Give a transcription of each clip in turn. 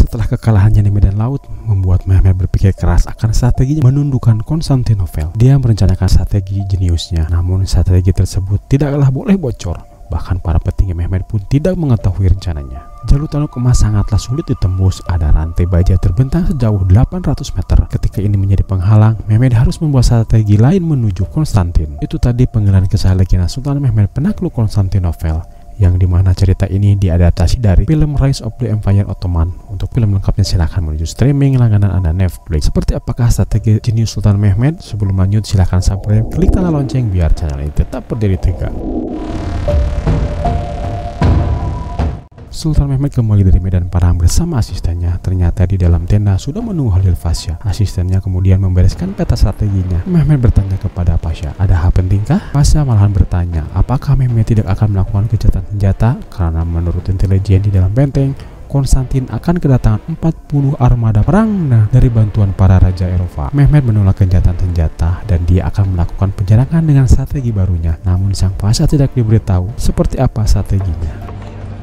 Setelah kekalahannya di medan laut, membuat Mehmed berpikir keras akan strateginya menundukkan Konstantinopel. Dia merencanakan strategi jeniusnya, namun strategi tersebut tidaklah boleh bocor. Bahkan para petinggi Mehmed pun tidak mengetahui rencananya. Jalur tanduk emas sangatlah sulit ditembus, ada rantai baja terbentang sejauh 800 meter. Ketika ini menjadi penghalang, Mehmed harus membuat strategi lain menuju Konstantin. Itu tadi penggalan kisah legenda Sultan Mehmed penakluk Konstantinopel, yang dimana cerita ini diadaptasi dari film Rise of the Empire Ottoman. Untuk film lengkapnya silahkan menuju streaming langganan Anda Netflix. Seperti apakah strategi jenius Sultan Mehmed? Sebelum lanjut silahkan subscribe, klik tanda lonceng biar channel ini tetap berdiri tegak. Sultan Mehmed kembali dari medan perang bersama asistennya. Ternyata di dalam tenda sudah menunggu Halil Pasha. Asistennya kemudian membereskan peta strateginya. Mehmed bertanya kepada Pasha, ada hal pentingkah? Pasha malahan bertanya, apakah Mehmed tidak akan melakukan gencatan senjata? Karena menurut intelijen di dalam benteng, Konstantin akan kedatangan 40 armada perang dari bantuan para raja Eropa. Mehmed menolak gencatan senjata dan dia akan melakukan penyerangan dengan strategi barunya. Namun sang Pasha tidak diberitahu seperti apa strateginya.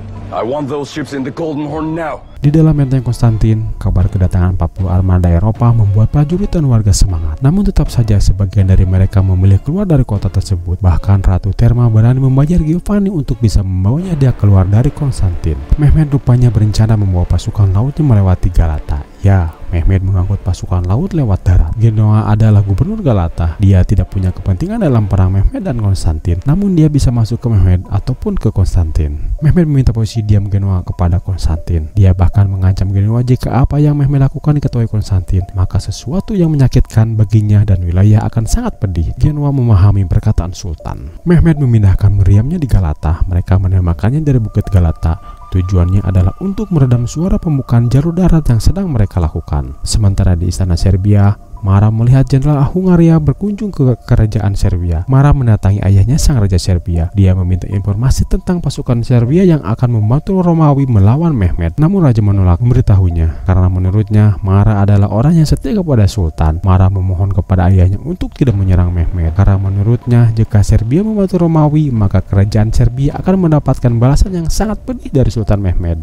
I want those ships in the Golden Horn now. Di dalam benteng Konstantin, kabar kedatangan 40 armada Eropa membuat prajurit dan warga semangat. Namun tetap saja sebagian dari mereka memilih keluar dari kota tersebut. Bahkan Ratu Therma berani membayar Giovanni untuk bisa membawanya dia keluar dari Konstantin. Mehmed rupanya berencana membawa pasukan lautnya melewati Galata. Ya, Mehmed mengangkut pasukan laut lewat darat. Genoa adalah gubernur Galata. Dia tidak punya kepentingan dalam perang Mehmed dan Konstantin. Namun dia bisa masuk ke Mehmed ataupun ke Konstantin. Mehmed meminta posisi diam Genoa kepada Konstantin. Dia bahkan mengancam Genoa jika apa yang Mehmed lakukan diketahui Konstantin, maka sesuatu yang menyakitkan baginya dan wilayah akan sangat pedih. Genoa memahami perkataan Sultan. Mehmed memindahkan meriamnya di Galata. Mereka menembakkannya dari bukit Galata. Tujuannya adalah untuk meredam suara pembukaan jalur darat yang sedang mereka lakukan. Sementara di istana Serbia, Mara melihat Jenderal Hungaria berkunjung ke kerajaan Serbia. Mara mendatangi ayahnya sang raja Serbia. Dia meminta informasi tentang pasukan Serbia yang akan membantu Romawi melawan Mehmed. Namun raja menolak memberitahunya karena menurutnya Mara adalah orang yang setia kepada Sultan. Mara memohon kepada ayahnya untuk tidak menyerang Mehmed karena menurutnya jika Serbia membantu Romawi, maka kerajaan Serbia akan mendapatkan balasan yang sangat pedih dari Sultan Mehmed.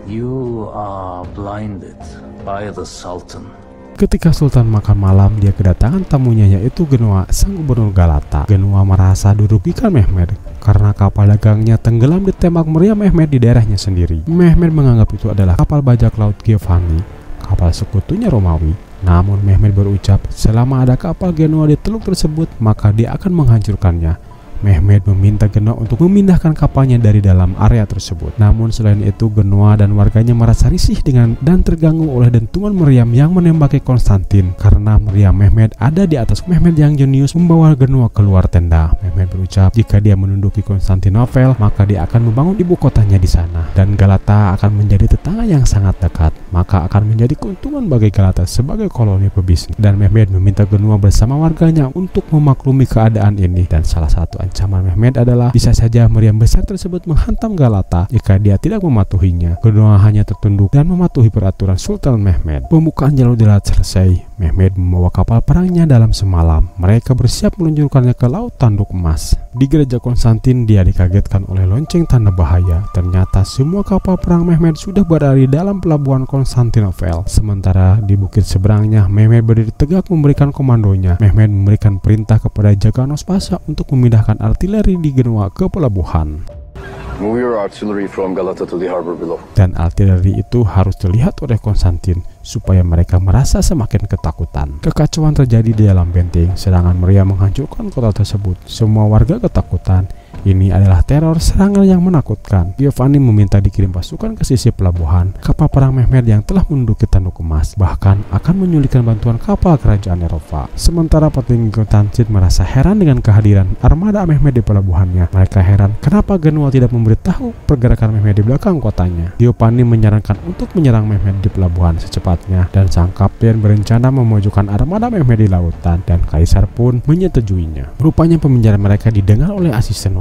You are blinded by the Sultan. Ketika Sultan makan malam, dia kedatangan tamunya yaitu Genoa, sang gubernur Galata. Genoa merasa dirugikan Mehmed karena kapal dagangnya tenggelam ditembak meriam Mehmed di daerahnya sendiri. Mehmed menganggap itu adalah kapal bajak laut Giovanni, kapal sekutunya Romawi. Namun Mehmed berucap, selama ada kapal Genoa di teluk tersebut, maka dia akan menghancurkannya. Mehmed meminta Genoa untuk memindahkan kapalnya dari dalam area tersebut. Namun selain itu, Genoa dan warganya merasa risih dan terganggu oleh dentuman meriam yang menembaki Konstantin karena meriam Mehmed ada di atas. Mehmed yang jenius membawa Genoa keluar tenda. Mehmed berucap jika dia menunduki Konstantinopel, maka dia akan membangun ibu kotanya di sana dan Galata akan menjadi tetangga yang sangat dekat. Maka akan menjadi keuntungan bagi Galata sebagai koloni pebisnis. Dan Mehmed meminta Genoa bersama warganya untuk memaklumi keadaan ini. Dan salah satu ancaman Mehmed adalah bisa saja meriam besar tersebut menghantam Galata jika dia tidak mematuhinya. Genoa hanya tertunduk dan mematuhi peraturan Sultan Mehmed. Pembukaan jalur darat selesai. Mehmed membawa kapal perangnya dalam semalam. Mereka bersiap meluncurkannya ke laut tanduk emas. Di gereja Konstantin, dia dikagetkan oleh lonceng tanda bahaya. Ternyata semua kapal perang Mehmed sudah berada di dalam pelabuhan Konstantinopel. Sementara di bukit seberangnya, Mehmed berdiri tegak memberikan komandonya. Mehmed memberikan perintah kepada Jaganos Pasha untuk memindahkan artileri di Genoa ke pelabuhan. Move your artillery from Galata to the harbor below. Dan artileri itu harus dilihat oleh Konstantin supaya mereka merasa semakin ketakutan. Kekacauan terjadi di dalam benteng, serangan meriam menghancurkan kota tersebut. Semua warga ketakutan. Ini adalah teror serangan yang menakutkan. Giovanni meminta dikirim pasukan ke sisi pelabuhan. Kapal perang Mehmed yang telah menduduki tanduk emas bahkan akan menyulitkan bantuan kapal kerajaan Eropa. Sementara petinggi Konstantin merasa heran dengan kehadiran armada Mehmed di pelabuhannya. Mereka heran kenapa Genoa tidak memberitahu pergerakan Mehmed di belakang kotanya. Giovanni menyarankan untuk menyerang Mehmed di pelabuhan secepatnya dan sang kapten berencana memojokkan armada Mehmed di lautan dan kaisar pun menyetujuinya. Rupanya pembicaraan mereka didengar oleh asisten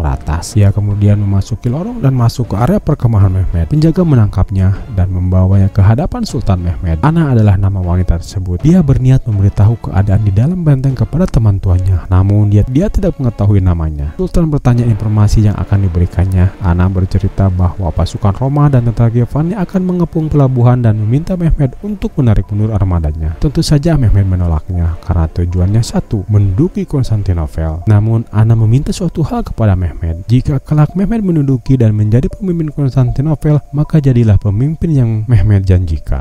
Noratas. Dia kemudian memasuki lorong dan masuk ke area perkemahan Mehmed. Penjaga menangkapnya dan membawanya ke hadapan Sultan Mehmed. Ana adalah nama wanita tersebut. Dia berniat memberitahu keadaan di dalam benteng kepada teman tuanya, namun dia tidak mengetahui namanya. Sultan bertanya informasi yang akan diberikannya. Ana bercerita bahwa pasukan Roma dan tentara Giovanni akan mengepung pelabuhan dan meminta Mehmed untuk menarik mundur armadanya. Tentu saja Mehmed menolaknya karena tujuannya satu, menduduki Konstantinopel. Namun Ana meminta suatu hal kepada Mehmed. Jika kelak Mehmed menduduki dan menjadi pemimpin Konstantinopel, maka jadilah pemimpin yang Mehmed janjikan.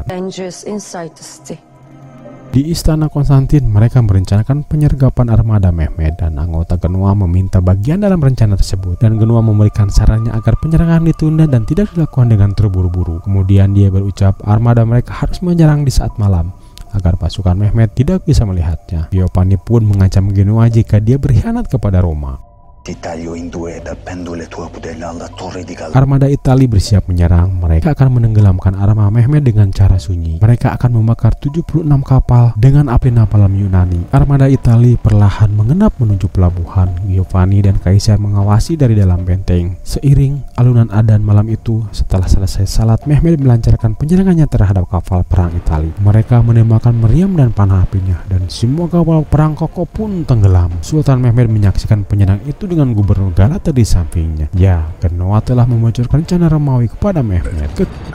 Di istana Konstantin, mereka merencanakan penyergapan armada Mehmed dan anggota Genua meminta bagian dalam rencana tersebut, dan Genua memberikan sarannya agar penyerangan ditunda dan tidak dilakukan dengan terburu-buru. Kemudian dia berucap armada mereka harus menyerang di saat malam agar pasukan Mehmed tidak bisa melihatnya. Giovanni pun mengancam Genua jika dia berkhianat kepada Roma. Armada Italia bersiap menyerang. Mereka akan menenggelamkan armada Mehmed dengan cara sunyi. Mereka akan membakar 76 kapal dengan api napalm Yunani. Armada Italia perlahan mengenap menuju pelabuhan. Giovanni dan Kaisar mengawasi dari dalam benteng. Seiring alunan adzan malam itu, setelah selesai salat, Mehmed melancarkan penyerangannya terhadap kapal perang Italia. Mereka menembakkan meriam dan panah apinya, dan semua kapal perang kokoh pun tenggelam. Sultan Mehmed menyaksikan penyerang itu dengan gubernur Galata di sampingnya. Ya, Genoa telah membocorkan rencana Romawi kepada Mehmed.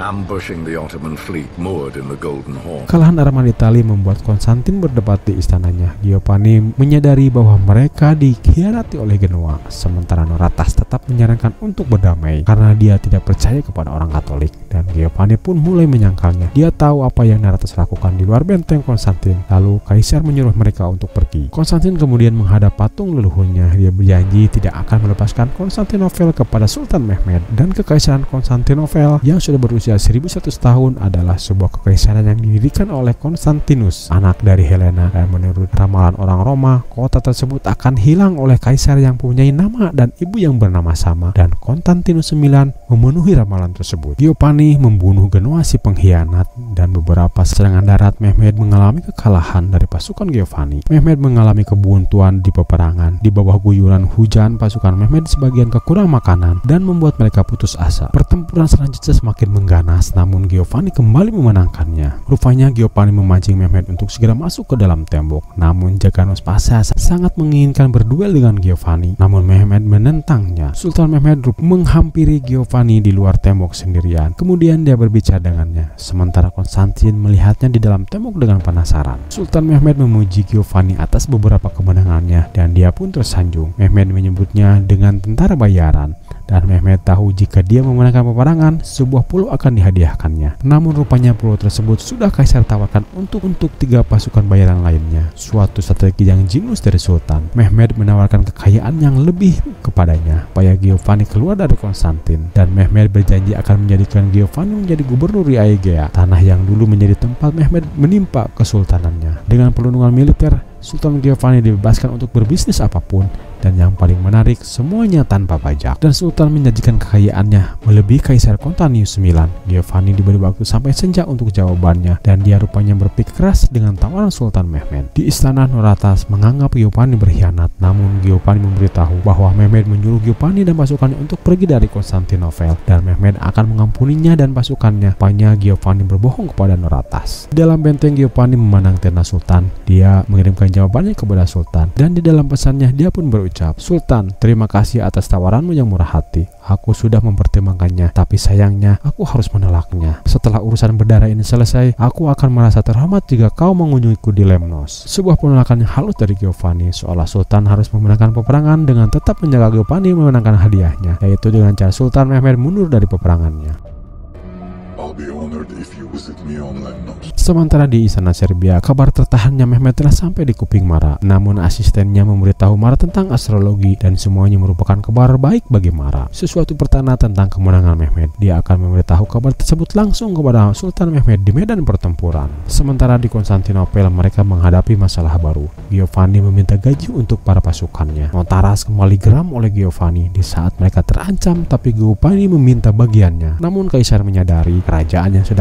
Kekalahan armada Italia membuat Konstantin berdebat di istananya. Giovanni menyadari bahwa mereka dikhianati oleh Genoa, sementara Noratas tetap menyarankan untuk berdamai karena dia tidak percaya kepada orang Katolik, dan Giovanni pun mulai menyangkalnya. Dia tahu apa yang Noratas lakukan di luar benteng Konstantin. Lalu Kaisar menyuruh mereka untuk pergi. Konstantin kemudian menghadap patung leluhurnya. Dia berjanji tidak akan melepaskan Konstantinopel kepada Sultan Mehmed, dan kekaisaran Konstantinopel yang sudah berusia 1100 tahun adalah sebuah kekaisaran yang didirikan oleh Konstantinus, anak dari Helena, dan menurut ramalan orang Roma, kota tersebut akan hilang oleh kaisar yang mempunyai nama dan ibu yang bernama sama, dan Konstantinus IX memenuhi ramalan tersebut. Giovanni membunuh Genoa si pengkhianat, dan beberapa serangan darat Mehmed mengalami kekalahan dari pasukan Giovanni. Mehmed mengalami kebuntuan di peperangan. Di bawah guyuran hujan, pasukan Mehmed sebagian kekurangan makanan dan membuat mereka putus asa. Pertempuran selanjutnya semakin mengganas, namun Giovanni kembali memenangkannya. Rupanya Giovanni memancing Mehmed untuk segera masuk ke dalam tembok. Namun Jaganos Pasha sangat menginginkan berduel dengan Giovanni, namun Mehmed menentangnya. Sultan Mehmed menghampiri Giovanni di luar tembok sendirian. Kemudian dia berbicara dengannya, sementara Konstantin melihatnya di dalam tembok dengan penasaran. Sultan Mehmed memuji Giovanni atas beberapa kemenangannya, dan dia pun tersanjung. Mehmed menyebutnya dengan tentara bayaran, dan Mehmed tahu jika dia memenangkan peperangan, sebuah pulau akan dihadiahkannya. Namun rupanya pulau tersebut sudah Kaisar tawarkan untuk 3 pasukan bayaran lainnya, suatu strategi yang jenius dari Sultan. Mehmed menawarkan kekayaan yang lebih kepadanya supaya Giovanni keluar dari Konstantin, dan Mehmed berjanji akan menjadikan Giovanni menjadi gubernur di Aegea, tanah yang dulu menjadi tempat Mehmed menimpa kesultanannya. Dengan perlindungan militer, Sultan Giovanni dibebaskan untuk berbisnis apapun, dan yang paling menarik, semuanya tanpa pajak. Dan Sultan menjanjikan kekayaannya melebihi Kaisar Konstantinus IX. Giovanni diberi waktu sampai senja untuk jawabannya, dan dia rupanya berpikir keras dengan tawaran Sultan Mehmed. Di istana, Noratas menganggap Giovanni berkhianat, namun Giovanni memberitahu bahwa Mehmed menyuruh Giovanni dan pasukannya untuk pergi dari Konstantinopel, dan Mehmed akan mengampuninya dan pasukannya. Rupanya Giovanni berbohong kepada Noratas. Di dalam benteng, Giovanni memandang tenda Sultan. Dia mengirimkan jawabannya kepada Sultan, dan di dalam pesannya dia pun berucap, "Sultan, terima kasih atas tawaranmu yang murah hati. Aku sudah mempertimbangkannya, tapi sayangnya aku harus menolaknya. Setelah urusan berdarah ini selesai, aku akan merasa terhormat jika kau mengunjungiku di Lemnos." Sebuah penolakan yang halus dari Giovanni, seolah Sultan harus memenangkan peperangan dengan tetap menjaga Giovanni memenangkan hadiahnya, yaitu dengan cara Sultan Mehmed mundur dari peperangannya. Sementara di istana Serbia, kabar tertahannya Mehmed telah sampai di kuping Mara. Namun asistennya memberitahu Mara tentang astrologi, dan semuanya merupakan kabar baik bagi Mara. Sesuatu pertanda tentang kemenangan Mehmed. Dia akan memberitahu kabar tersebut langsung kepada Sultan Mehmed di medan pertempuran. Sementara di Konstantinopel, mereka menghadapi masalah baru. Giovanni meminta gaji untuk para pasukannya. Notaras kembali geram oleh Giovanni di saat mereka terancam, tapi Giovanni meminta bagiannya. Namun Kaisar menyadari kerajaan yang sedang bangkrut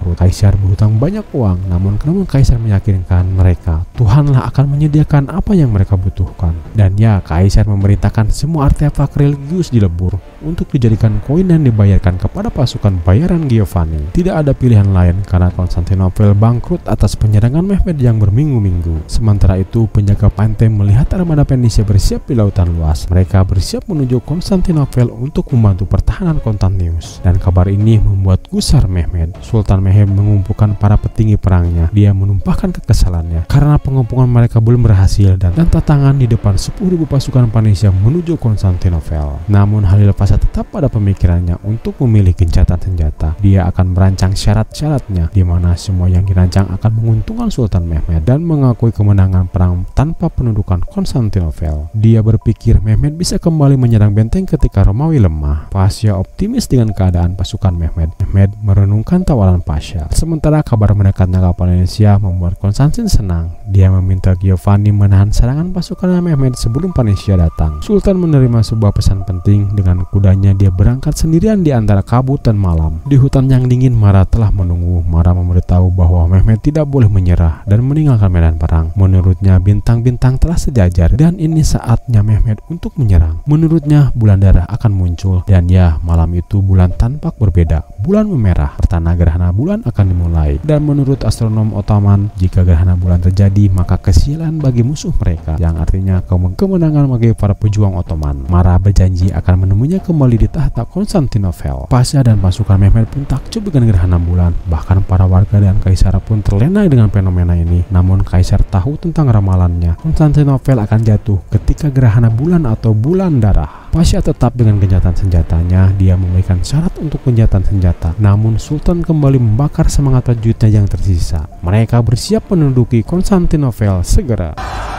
bangkrut. Kaisar berhutang banyak uang, namun Kaisar meyakinkan mereka Tuhanlah akan menyediakan apa yang mereka butuhkan. Dan ya, Kaisar memerintahkan semua artefak religius dilebur untuk dijadikan koin dan dibayarkan kepada pasukan bayaran Giovanni. Tidak ada pilihan lain karena Konstantinopel bangkrut atas penyerangan Mehmed yang berminggu-minggu. Sementara itu, penjaga pantai melihat armada Fenisia bersiap di lautan luas. Mereka bersiap menuju Konstantinopel untuk membantu pertahanan Konstantinus. Dan kabar ini membuat gusar Mehmed. Sultan Mehmed mengumpulkan para petinggi perangnya. Dia menumpahkan kekesalannya karena pengepungan mereka belum berhasil dan tantangan di depan 10.000 pasukan Fenisia menuju Konstantinopel. Namun Halil Pasha tetap pada pemikirannya untuk memilih gencatan senjata. Dia akan merancang syarat-syaratnya di mana semua yang dirancang akan menguntungkan Sultan Mehmed dan mengakui kemenangan perang tanpa pendudukan Konstantinopel. Dia berpikir Mehmed bisa kembali menyerang benteng ketika Romawi lemah. Pasha optimis dengan keadaan pasukan Mehmed. Mehmed merenungkan tawaran Pasha. Sementara kabar mendekatnya kapal Fenisia membuat Konstantin senang. Dia meminta Giovanni menahan serangan pasukan Mehmed sebelum Fenisia datang. Sultan menerima sebuah pesan penting. Dengan kudanya dia berangkat sendirian di antara kabut dan malam. Di hutan yang dingin, Mara telah menunggu. Mara memberitahu bahwa Mehmed tidak boleh menyerah dan meninggalkan medan perang. Menurutnya bintang-bintang telah sejajar dan ini saatnya Mehmed untuk menyerang. Menurutnya bulan darah akan muncul dan ya, malam itu bulan tampak berbeda. Bulan memerah, pertanda gerhana bulan akan dimulai. Dan menurut astronom Ottoman, jika gerhana bulan terjadi maka kesialan bagi musuh mereka, yang artinya kemenangan bagi para pejuang Ottoman. Mara berjanji akan menemuinya kembali di tahta Konstantinopel. Pasha dan pasukan Mehmed pun takjub dengan gerhana bulan. Bahkan para warga dan kaisar pun terlena dengan fenomena ini. Namun kaisar tahu tentang ramalannya. Konstantinopel akan jatuh ketika gerhana bulan atau bulan darah. Pasha tetap dengan gencatan senjatanya. Dia memberikan syarat untuk gencatan senjata. Namun Sultan kembali membakar semangat prajuritnya yang tersisa. Mereka bersiap menduduki Konstantinopel segera.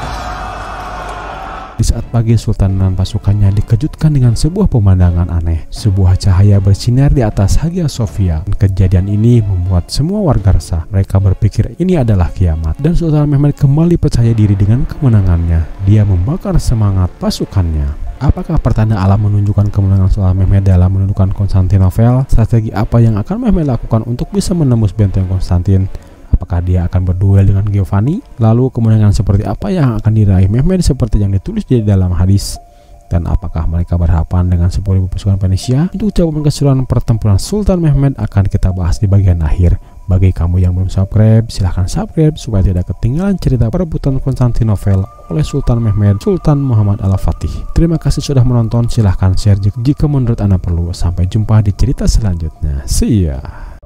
Di saat pagi, Sultan dan pasukannya dikejutkan dengan sebuah pemandangan aneh. Sebuah cahaya bersinar di atas Hagia Sophia. Kejadian ini membuat semua warga resah. Mereka berpikir ini adalah kiamat. Dan Sultan Mehmed kembali percaya diri dengan kemenangannya. Dia membakar semangat pasukannya. Apakah pertanda alam menunjukkan kemenangan Sultan Mehmed dalam menundukkan Konstantinopel? Strategi apa yang akan Mehmed lakukan untuk bisa menembus benteng Konstantin? Apakah dia akan berduel dengan Giovanni? Lalu kemenangan seperti apa yang akan diraih Mehmed seperti yang ditulis di dalam hadis? Dan apakah mereka berhadapan dengan 10.000 pasukan Fenisia? Untuk jawaban keseluruhan pertempuran Sultan Mehmed akan kita bahas di bagian akhir. Bagi kamu yang belum subscribe, silahkan subscribe supaya tidak ketinggalan cerita perebutan Konstantinopel oleh Sultan Mehmed, Sultan Muhammad Al-Fatih. Terima kasih sudah menonton, silahkan share jika menurut Anda perlu. Sampai jumpa di cerita selanjutnya. See ya.